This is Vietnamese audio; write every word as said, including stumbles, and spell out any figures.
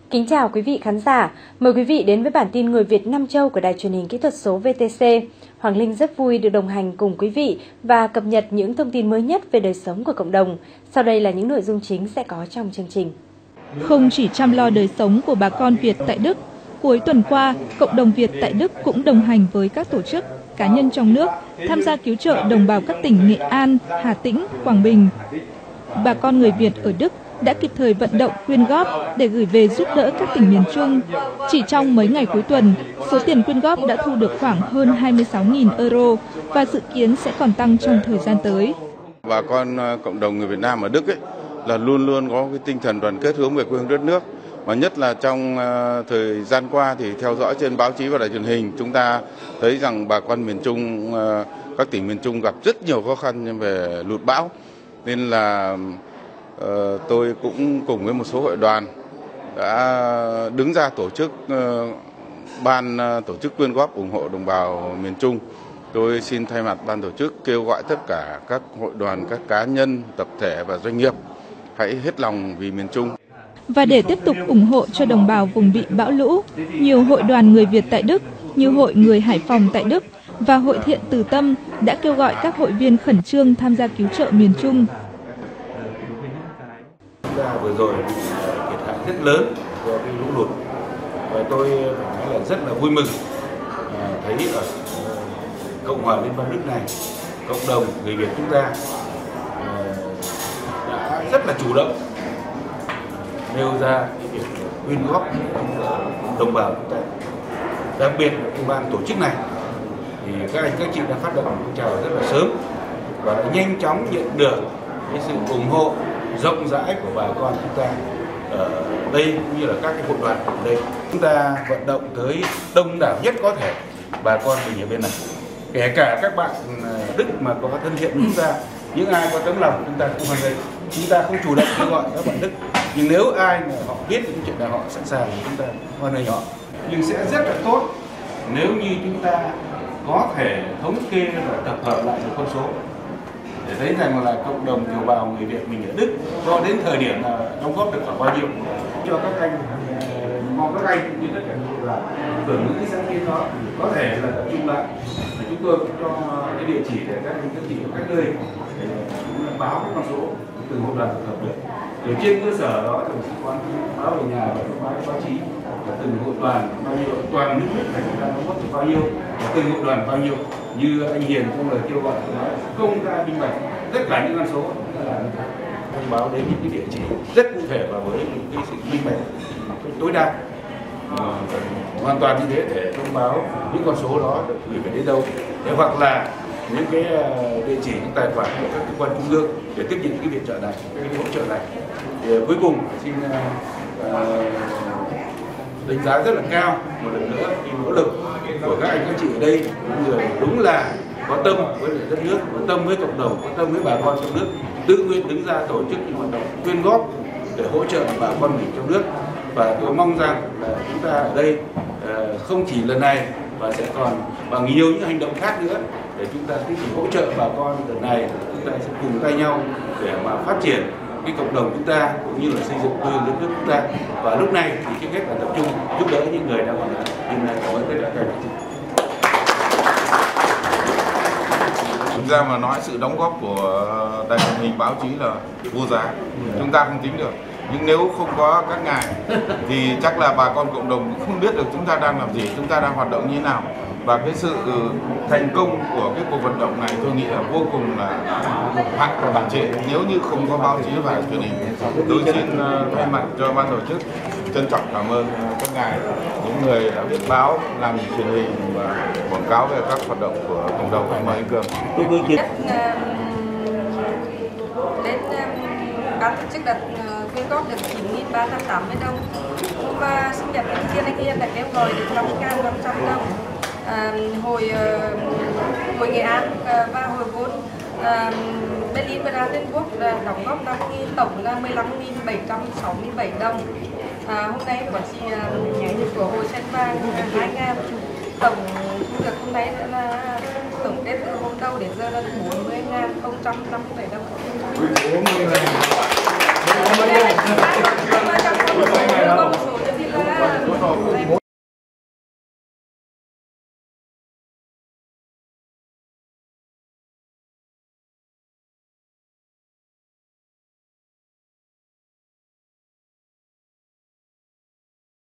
Kính chào quý vị khán giả. Mời quý vị đến với bản tin Người Việt Nam Châu của Đài Truyền hình Kỹ thuật số vê tê xê. Hoàng Linh rất vui được đồng hành cùng quý vị và cập nhật những thông tin mới nhất về đời sống của cộng đồng. Sau đây là những nội dung chính sẽ có trong chương trình. Không chỉ chăm lo đời sống của bà con Việt tại Đức, cuối tuần qua, cộng đồng Việt tại Đức cũng đồng hành với các tổ chức, cá nhân trong nước tham gia cứu trợ đồng bào các tỉnh Nghệ An, Hà Tĩnh, Quảng Bình. Bà con người Việt ở Đức đã kịp thời vận động quyên góp để gửi về giúp đỡ các tỉnh miền Trung. Chỉ trong mấy ngày cuối tuần, số tiền quyên góp đã thu được khoảng hơn hai mươi sáu nghìn euro và dự kiến sẽ còn tăng trong thời gian tới. Bà con cộng đồng người Việt Nam ở Đức ấy là luôn luôn có cái tinh thần đoàn kết hướng về quê hương đất nước. Và nhất là trong uh, thời gian qua thì theo dõi trên báo chí và đài truyền hình, chúng ta thấy rằng bà con miền Trung, uh, các tỉnh miền Trung gặp rất nhiều khó khăn về lụt bão. Nên là uh, tôi cũng cùng với một số hội đoàn đã đứng ra tổ chức uh, ban uh, tổ chức quyên góp ủng hộ đồng bào miền Trung. Tôi xin thay mặt ban tổ chức kêu gọi tất cả các hội đoàn, các cá nhân, tập thể và doanh nghiệp hãy hết lòng vì miền Trung. Và để tiếp tục ủng hộ cho đồng bào vùng bị bão lũ, nhiều hội đoàn người Việt tại Đức như Hội Người Hải Phòng tại Đức và Hội Thiện Từ Tâm đã kêu gọi các hội viên khẩn trương tham gia cứu trợ miền Trung. Vừa rồi bị thiệt hại rất lớn do cái lũ lụt và tôi phải nói là rất là vui mừng thấy ở Cộng hòa Liên bang Đức này, cộng đồng người Việt chúng ta đã rất là chủ động nêu ra cái việc quyên góp đồng bào chúng ta. Đặc biệt là cái ban tổ chức này thì các anh các chị đã phát động phong trào rất là sớm và đã nhanh chóng nhận được cái sự ủng hộ rộng rãi của bà con chúng ta ở đây cũng như là các cái hội đoàn ở đây. Chúng ta vận động tới đông đảo nhất có thể bà con mình ở bên này, kể cả các bạn Đức mà có thân thiện với chúng ta, những ai có tấm lòng chúng ta cũng hoan nghênh. Chúng ta không chủ động kêu gọi các bạn Đức, nhưng nếu ai mà họ biết những chuyện là họ sẵn sàng thì chúng ta hoan nghênh họ. Nhưng sẽ rất là tốt nếu như chúng ta có thể thống kê và tập hợp lại được con số để thấy rằng là cộng đồng kiều bào người Việt mình ở Đức cho đến thời điểm là đóng góp được khoảng bao nhiêu cho các anh, mong các anh cũng như tất cả các bạn hưởng những cái sáng kiến đó có thể là tập trung lại. Chúng tôi cũng cho cái địa chỉ để các anh các chị ở các nơi để báo cái con số từng hội đoàn tập hợp được. Để trên cơ sở đó thì sĩ quan báo về nhà và báo báo chí là từng hội đoàn bao nhiêu, toàn nước này chúng ta đóng góp được bao nhiêu, và từng hội đoàn bao nhiêu. Như anh Hiền trong lời kêu gọi nói công khai minh bạch tất cả những con số là thông báo đến những cái địa chỉ rất cụ thể và với những cái sự minh bạch tối đa. À, hoàn toàn như thế để thông báo những con số đó được gửi về đến đâu, để hoặc là những cái địa chỉ, những tài khoản của các cơ quan trung ương để tiếp nhận cái viện trợ này, cái hỗ trợ này. Thì cuối cùng xin uh, đánh giá rất là cao một lần nữa cái nỗ lực của các anh các chị ở đây, những người đúng là có tâm với đất nước, có tâm với cộng đồng, có tâm với bà con trong nước, tự nguyện đứng ra tổ chức những hoạt động quyên góp để hỗ trợ bà con mình trong nước. Và tôi mong rằng là chúng ta ở đây uh, không chỉ lần này và sẽ còn bằng nhiều những hành động khác nữa để chúng ta không chỉ hỗ trợ bà con lần này, chúng ta sẽ cùng tay nhau để mà phát triển cái cộng đồng chúng ta cũng như là xây dựng quê hương đất nước chúng ta. Và lúc này thì trước hết là tập trung giúp đỡ những người đang còn lại. Hôm nay cảm ơn tất cả các anh. Thực ra mà nói sự đóng góp của đài truyền hình báo chí là vô giá, chúng ta không tính được. Nhưng nếu không có các ngài thì chắc là bà con cộng đồng cũng không biết được chúng ta đang làm gì, chúng ta đang hoạt động như thế nào. Và cái sự thành công của cái cuộc vận động này tôi nghĩ là vô cùng là hạn và hạn chế nếu như không có báo chí và truyền hình. Tôi xin thay mặt cho ban tổ chức trân trọng cảm ơn các ngài, những người đã viết báo, làm truyền hình và quảng cáo về các hoạt động của cộng đồng. Mời anh Cường. Đến ban tổ chức đặt quyên góp được chín nghìn ba trăm tám mươi đồng. Và sinh nhật anh Kiên, anh Kiên đã kêu gọi được năm nghìn năm trăm đồng. À, hội uh, hội Nghệ An uh, và hội vốn uh, Berlin và Brandenburg uh, đóng góp năm nghìn, tổng là mười lăm nghìn bảy trăm sáu mươi bảy đồng. À, hôm nay quản trị uh, của hội Sen Vàng hai nghìn, tổng thu được hôm nay là tổng kết từ hôm đầu đến giờ là bốn mươi nghìn không trăm năm mươi bảy đồng.